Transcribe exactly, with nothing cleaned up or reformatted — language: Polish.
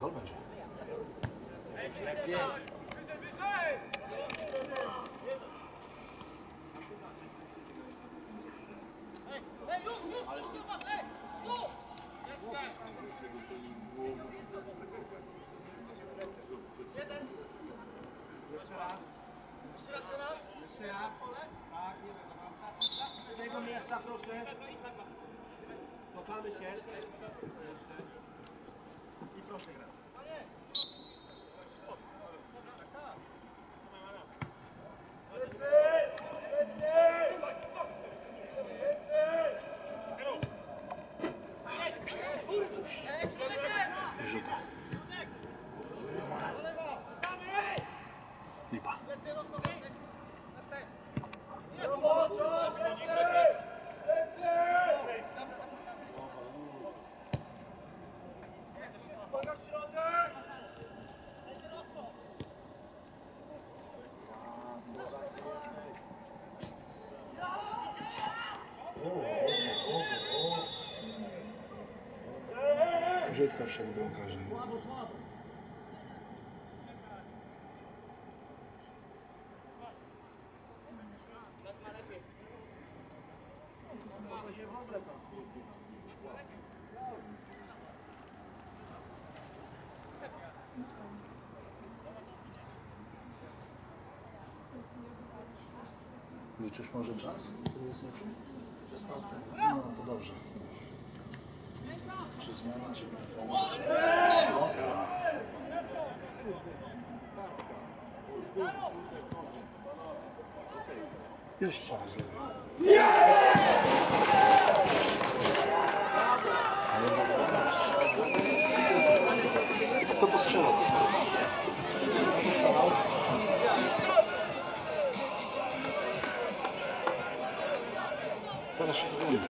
Gol będzie. Jeszcze raz. Jeszcze raz teraz? Jeszcze raz. Tak, nie wiem. Z tego miejsca proszę. Cofamy się. Jeszcze. I proszę grać. Lecy! Lecy! Rzuta. Lipa. Brzydko wszak bramkarze. Liczysz może czas? To jest meczu? szesnasty. No to dobrze. Czy zmiana, czy jeszcze raz lepiej. Kto to strzelał? Zaraz się dowiemy.